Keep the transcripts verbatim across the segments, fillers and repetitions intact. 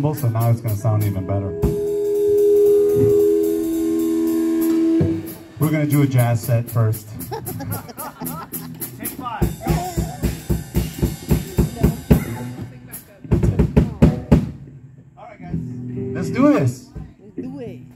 cymbals, so now it's going to sound even better. We're going to do a jazz set first. Take five. All right, guys. Let's do this. Let's do it.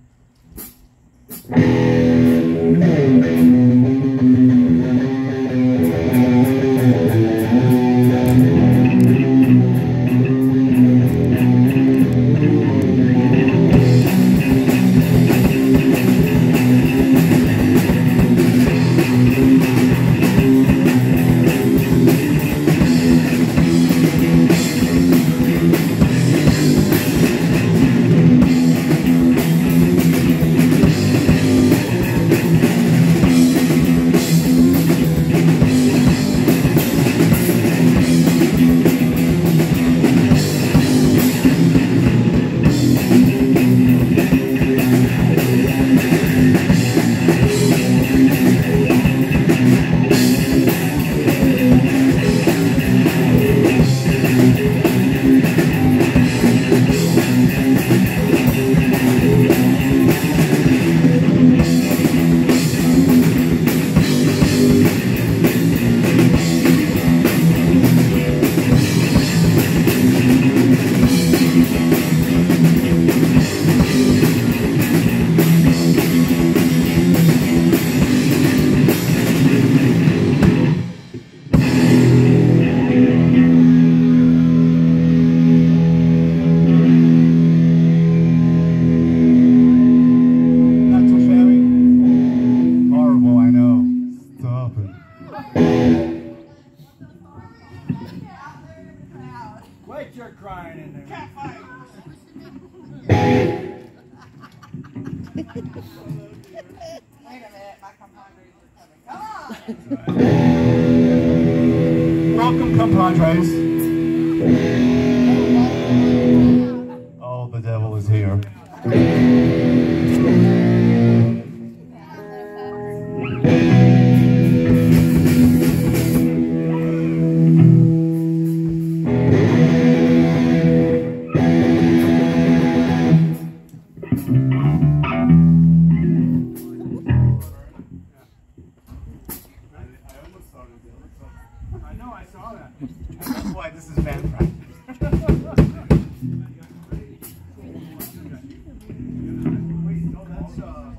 Wait, you're crying in there. Cat fight. Wait a minute, my compadres are coming. Come on! Welcome, compadres. Oh, the devil is here. I know, I saw that. That's why this is band practice. Wait, no, that's uh.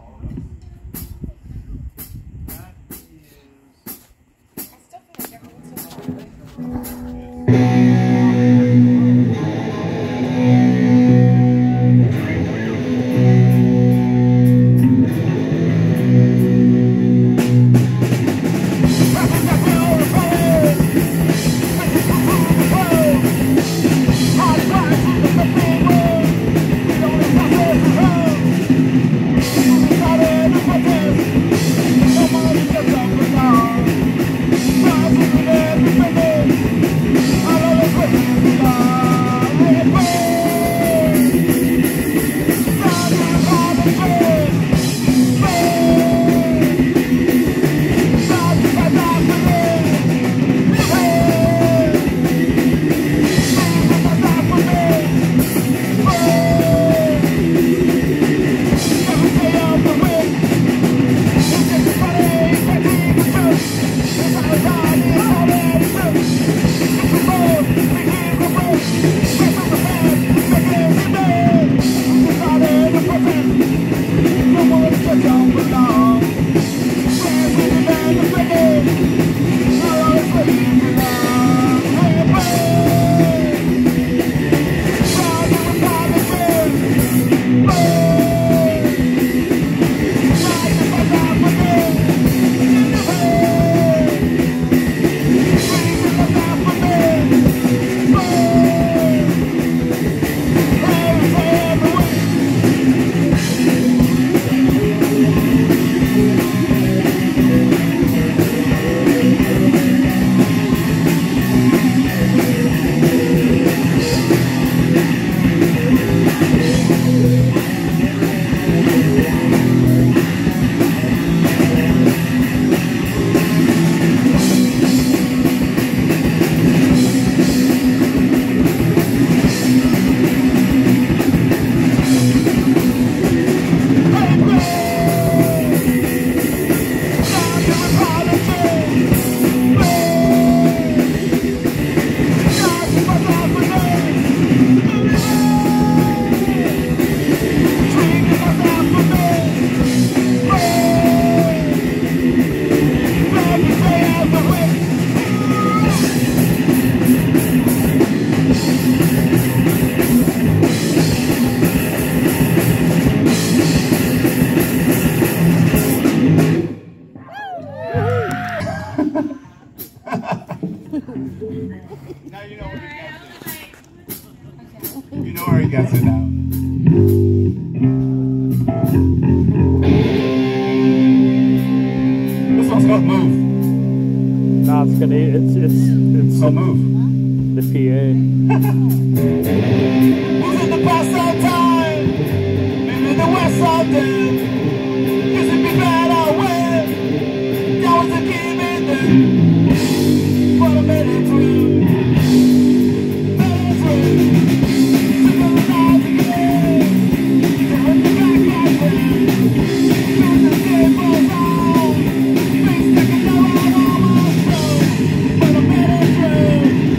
not Scandinavian. It's it's it's So move. the P A. Was it the past all time? Maybe the west all day. Used to be bad all way. That was the game in there. But I made it through. Made it through. Took all the night again. Turned the back my way. Till the day goes on. Things taking no out on my soul. But I made it through.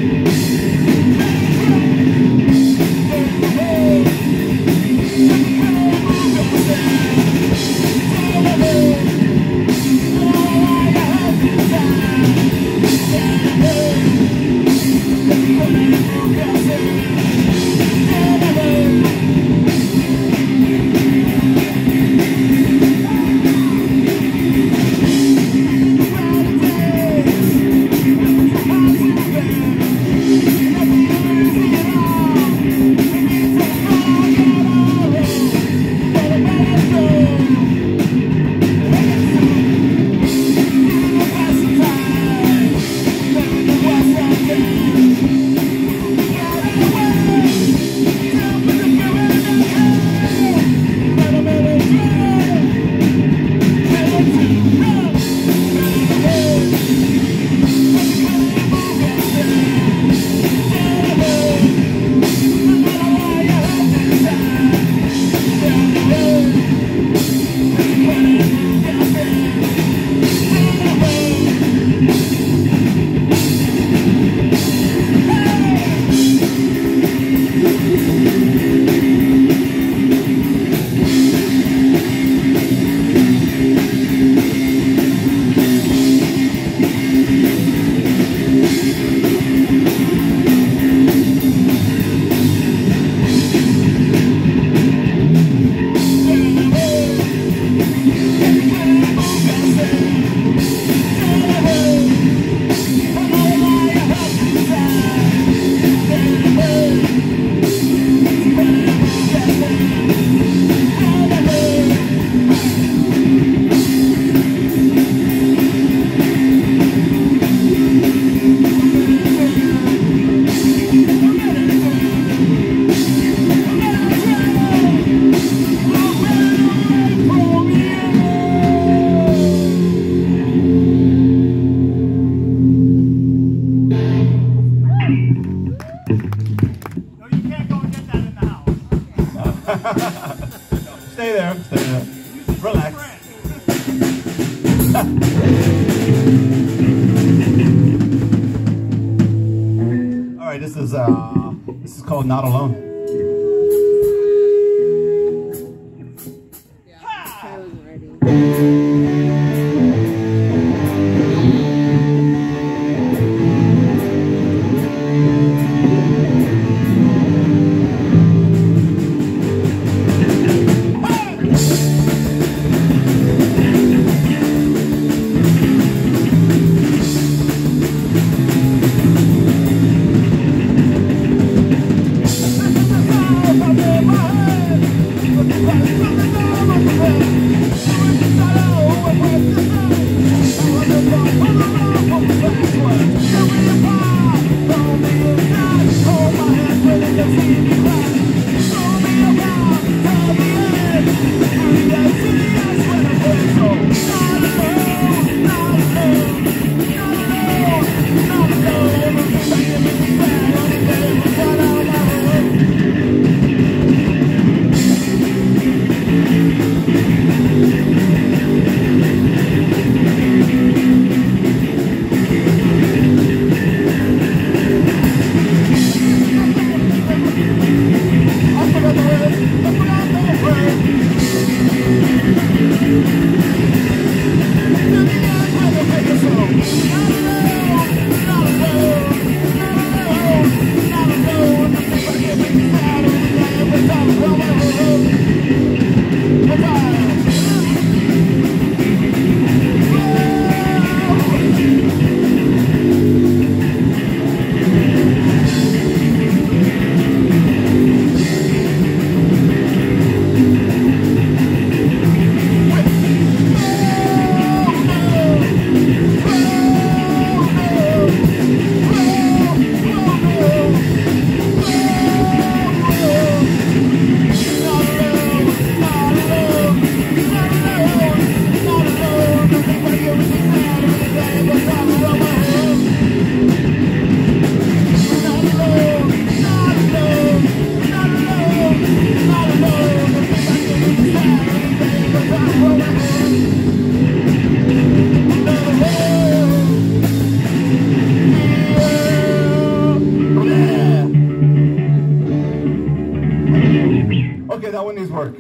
Stay there, stay there. Relax. All right, this is uh, this is called Not Alone. I wasn't ready. Thank work.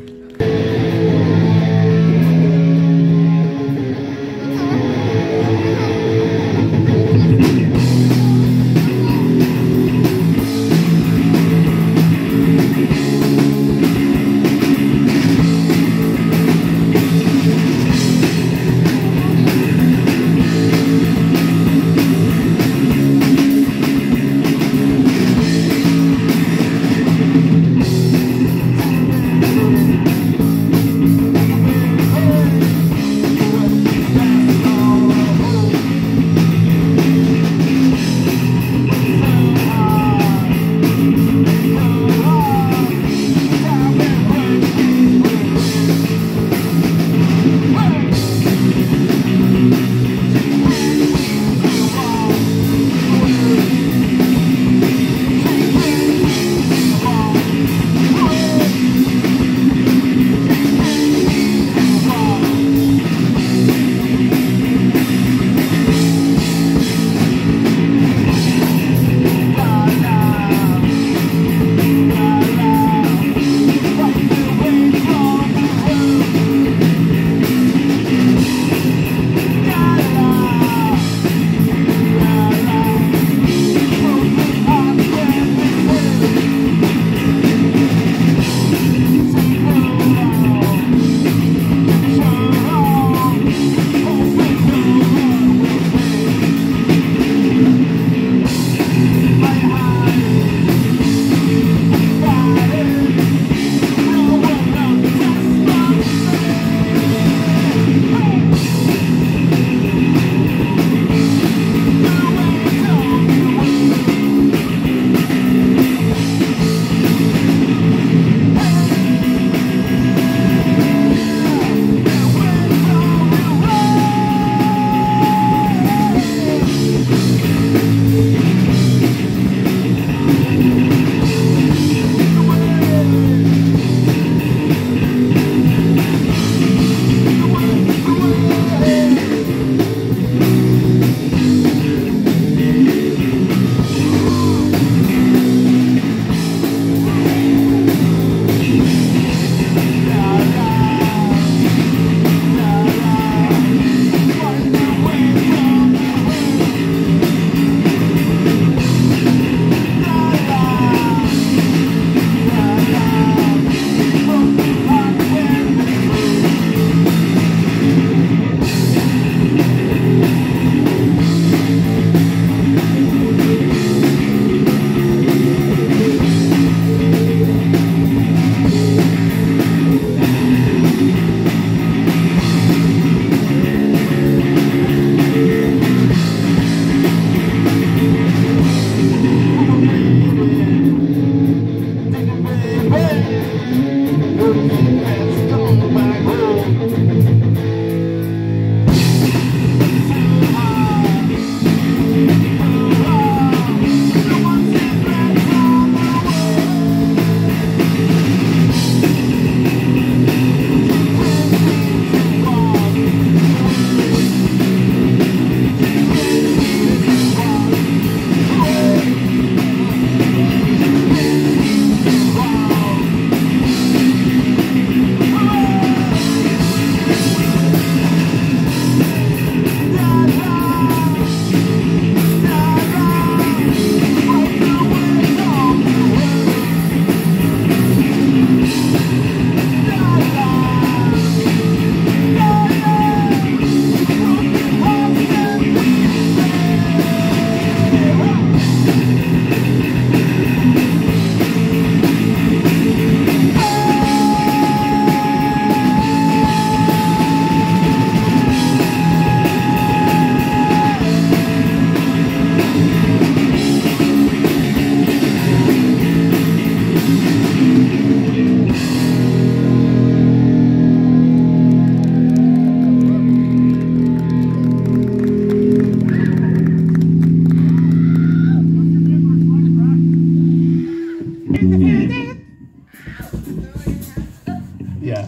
Yeah.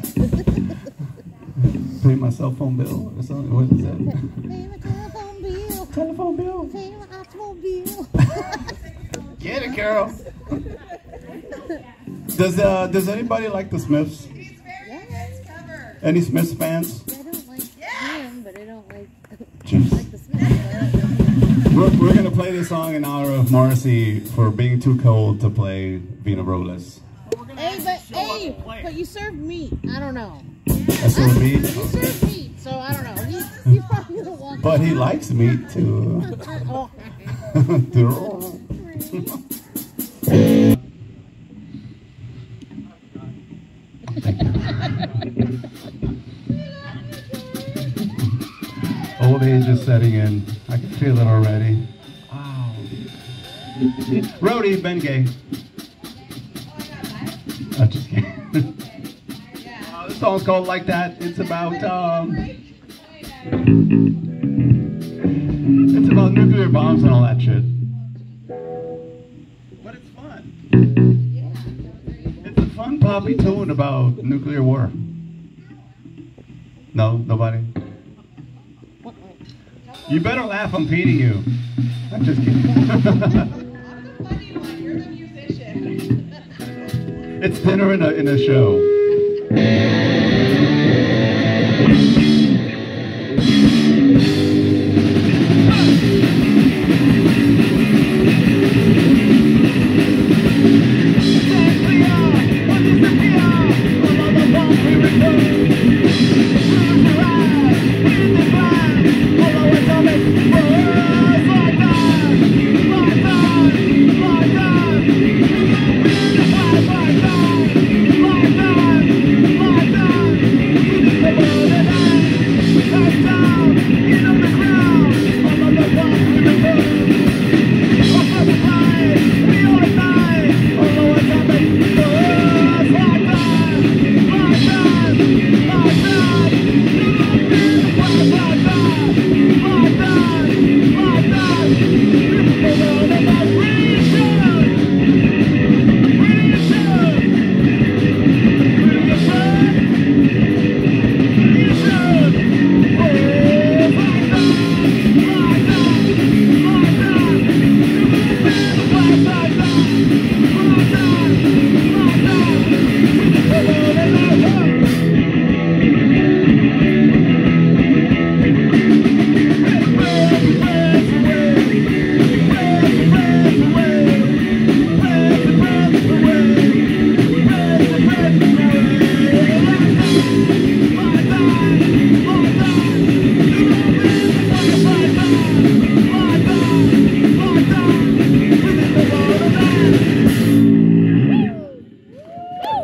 Pay my cell phone bill or something. What is that? Pay my telephone bill. Telephone bill. Pay my automobile. Get it, girl. Does uh does anybody like the Smiths? Any Smiths fans? I don't like him, but I don't like, Jeez. like the Smiths. We're, we're gonna play this song in honor of Morrissey for being too cold to play Vina Robles. Hey, but hey, but you served meat. I don't know. That's what You meat. served meat, so I don't know. He, he probably don't want. But he likes meat too. Oh. Old age is setting in. I can feel it already. Wow. Rody, Ben Gay. I'm just kidding. Uh, this song's called Like That. It's about, um, it's about nuclear bombs and all that shit. But it's fun. It's a fun poppy tune about nuclear war. No, nobody? You better laugh, I'm feeding you. I'm just kidding. I'm the funny one, you're the musician. It's dinner in a, in a show.